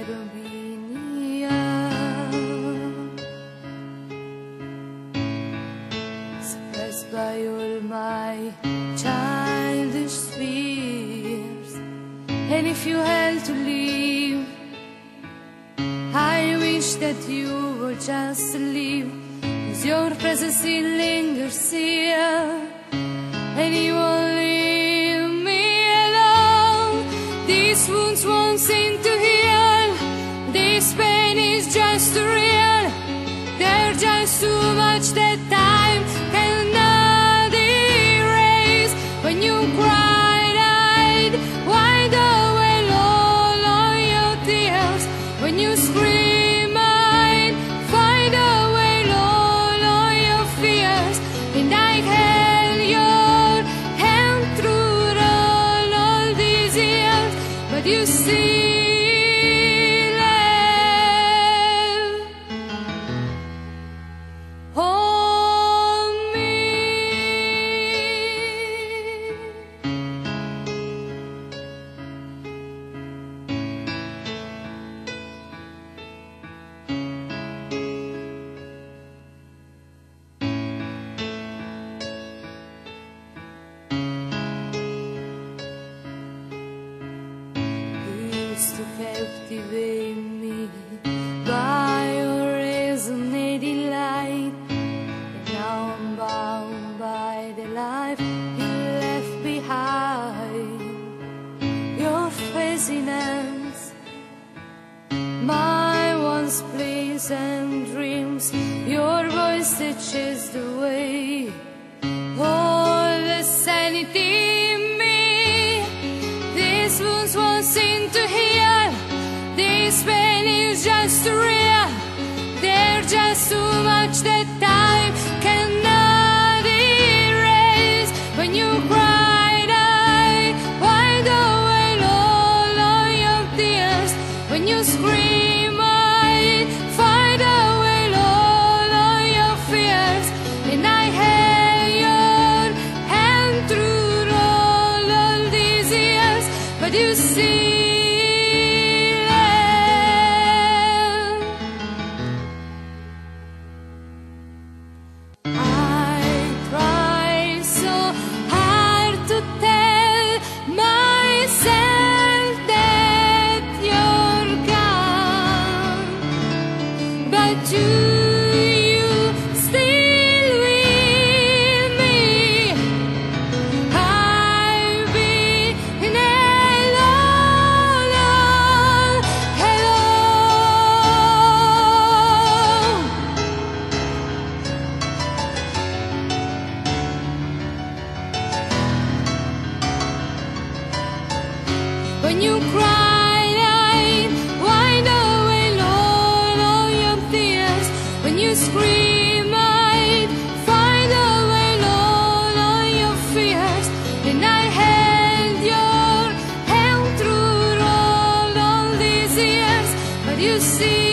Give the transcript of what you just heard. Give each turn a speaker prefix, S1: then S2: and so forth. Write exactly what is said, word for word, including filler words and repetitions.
S1: Armenia. Suppressed by all my childish fears, and if you had to leave, I wish that you were just to leave, 'cause your presence still lingers here, and you won't leave me alone. These wounds won't seem to heal, this pain is just too real. There's just too much that time cannot erase. When you cried, I'd wipe away all of your tears. When you scream, I'd find away all of your fears. And I held your hand through all, all these years, but you still hold me. To captivate me by your resonating light, and now I'm bound by the life you left behind. Your face in hands, my once pleasant dreams, your voice that chased the way all the sanity in me. These wounds won't seem to heal, this pain is just too real. There's just too much that time cannot erase. When you cried, I wiped away all of your tears. When you scream, I find away all of your fears. And I held your hand through all of these years, but you see. Do you still with me? I've been alone, alone. When you cried, I wind away all of your tears. When you scream, I'd find away all of your fears. And I held your hand through all, all these years, but you see.